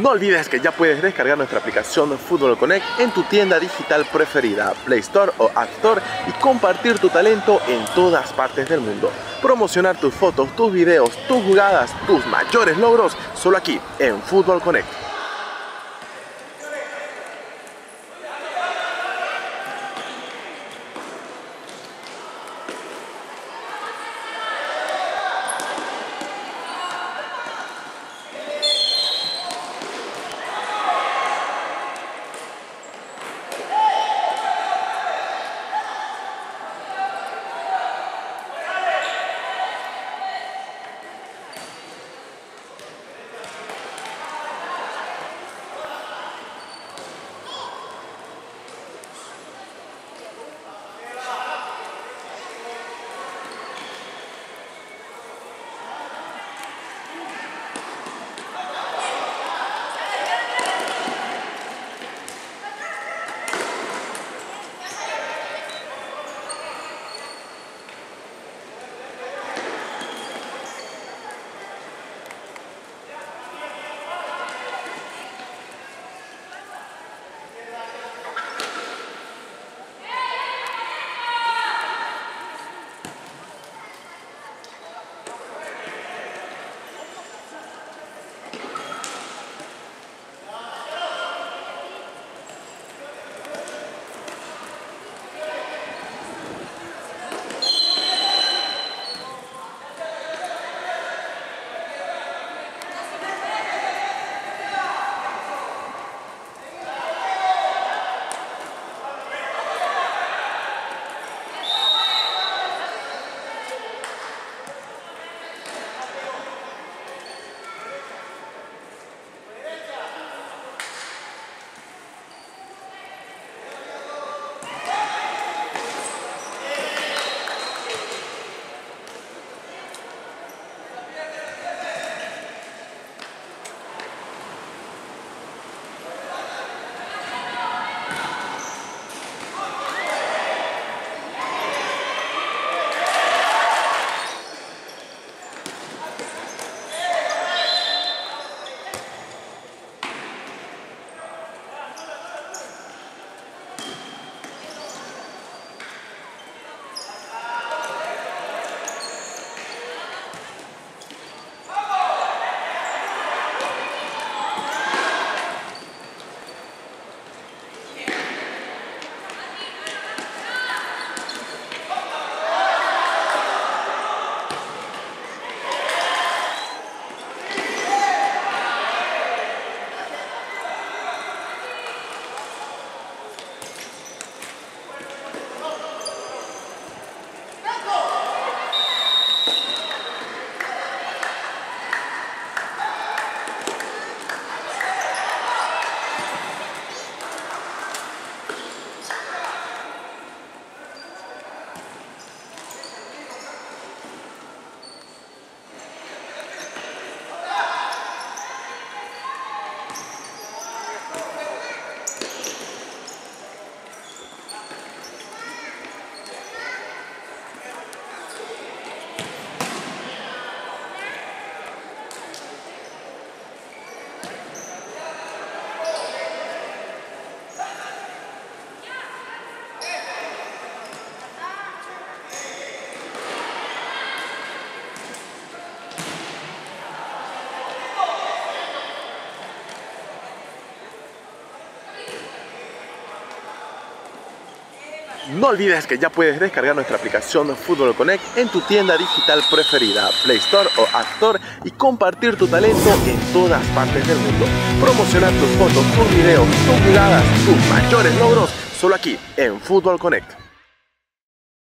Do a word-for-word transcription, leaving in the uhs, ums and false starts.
No olvides que ya puedes descargar nuestra aplicación Fútbol Connect en tu tienda digital preferida, Play Store o App Store, y compartir tu talento en todas partes del mundo. Promocionar tus fotos, tus videos, tus jugadas, tus mayores logros, solo aquí en Fútbol Connect. No olvides que ya puedes descargar nuestra aplicación Fútbol Connect en tu tienda digital preferida, Play Store o App Store, y compartir tu talento en todas partes del mundo. Promocionar tus fotos, tus videos, tus jugadas, tus mayores logros, solo aquí en Fútbol Connect.